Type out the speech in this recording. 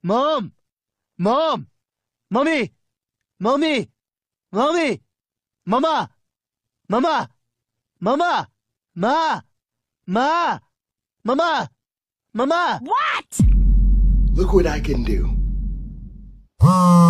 Mom! Mom! Mommy! Mommy! Mommy! Mama! Mama! Mama! Ma! Ma! Mama! Mama! What? Look what I can do.